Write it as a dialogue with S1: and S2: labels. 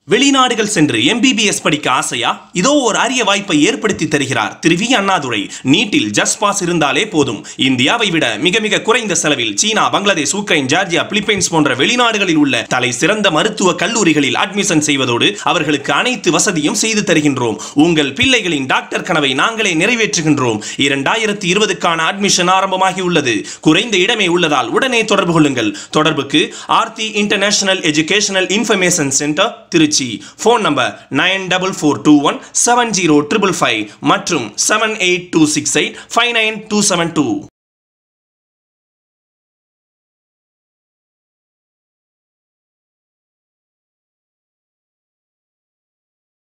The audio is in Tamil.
S1: வெளிநாடுகள் சென்று எம்பிபிஎஸ் படிக்க ஆசையா? இதோ ஒரு அரிய வாய்ப்பை ஏற்படுத்தி தருகிறார் திரு வி அண்ணாதுரை. நீட்டில் ஜஸ்ட் பாஸ் இருந்தாலே போதும். இந்தியாவை விட மிக மிக குறைந்த செலவில் சீனா, பங்களாதேஷ், உக்ரைன், ஜார்ஜியா, பிலிப்பைன்ஸ் போன்ற வெளிநாடுகளில் உள்ள தலை சிறந்த மருத்துவ கல்லூரிகளில் அட்மிஷன் செய்வதோடு அவர்களுக்கு அனைத்து வசதியும் செய்து தருகின்றோம். உங்கள் பிள்ளைகளின் டாக்டர் கனவை நாங்களே நிறைவேற்றுகின்றோம். 2020க்கான அட்மிஷன் ஆரம்பமாகி உள்ளது. குறைந்த இடமே உள்ளதால் உடனே தொடர்பு கொள்ளுங்கள். தொடர்புக்கு Aarthi international educational information center, Trichy. Phone number 9442170555 மற்றும் 7826859272.